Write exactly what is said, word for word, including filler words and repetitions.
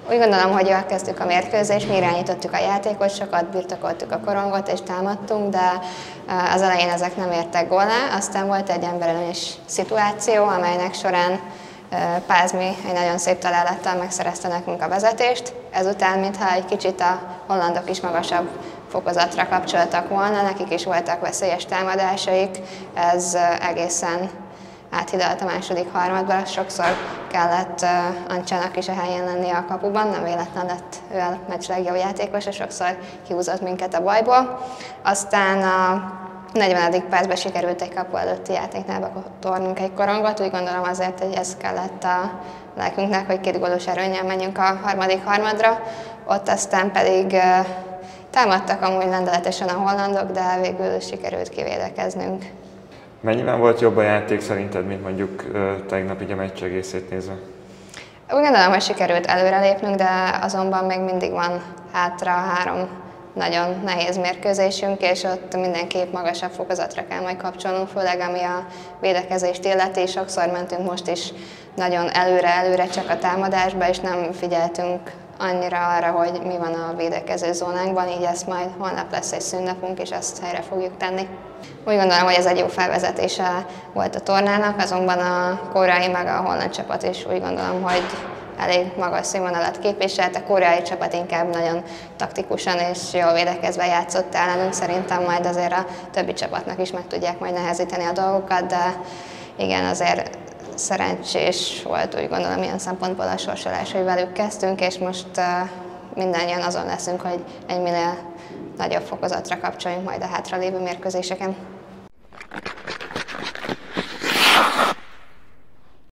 Úgy gondolom, hogy jól kezdtük a mérkőzést, mi irányítottuk a játékot, sokat birtokoltuk a korongot és támadtunk, de az elején ezek nem értek gólá. Aztán volt egy emberelőnyös szituáció, amelynek során Pázmi egy nagyon szép találattal megszerezte nekünk a vezetést. Ezután, mintha egy kicsit a hollandok is magasabb fokozatra kapcsoltak volna, nekik is voltak veszélyes támadásaik, ez egészen áthidalt a második harmadban, sokszor kellett uh, Ancsának is a helyén lennie a kapuban, nem véletlen lett ő a meccs legjobb játékos, és sokszor kihúzott minket a bajból. Aztán a negyvenedik percben sikerült egy kapu előtti játéknál betornunk egy korongot, úgy gondolom azért, hogy ez kellett a lelkünknek, hogy két gólos erőnnyel menjünk a harmadik harmadra. Ott aztán pedig uh, támadtak amúgy lendületesen a hollandok, de végül sikerült kivédekeznünk. Mennyiben volt jobb a játék szerinted, mint mondjuk tegnap így a meccs egészét nézve? Úgy gondolom, hogy sikerült előrelépnünk, de azonban még mindig van hátra három nagyon nehéz mérkőzésünk, és ott mindenképp magasabb fokozatra kell majd kapcsolnunk, főleg ami a védekezést illeti. Sokszor mentünk most is nagyon előre-előre csak a támadásba, és nem figyeltünk annyira arra, hogy mi van a védekező zónánkban, így ezt majd holnap lesz egy szünnapunk, és ezt helyre fogjuk tenni. Úgy gondolom, hogy ez egy jó felvezetése volt a tornának, azonban a koreai meg a holland csapat is úgy gondolom, hogy elég magas színvonalat képviselt. A koreai csapat inkább nagyon taktikusan és jól védekezve játszott ellenünk, szerintem majd azért a többi csapatnak is meg tudják majd nehezíteni a dolgokat, de igen, azért szerencsés volt, úgy gondolom, ilyen szempontból a sorsolás, hogy velük kezdtünk, és most uh, mindannyian azon leszünk, hogy egy minél nagyobb fokozatra kapcsoljunk majd a hátralévő mérkőzéseken.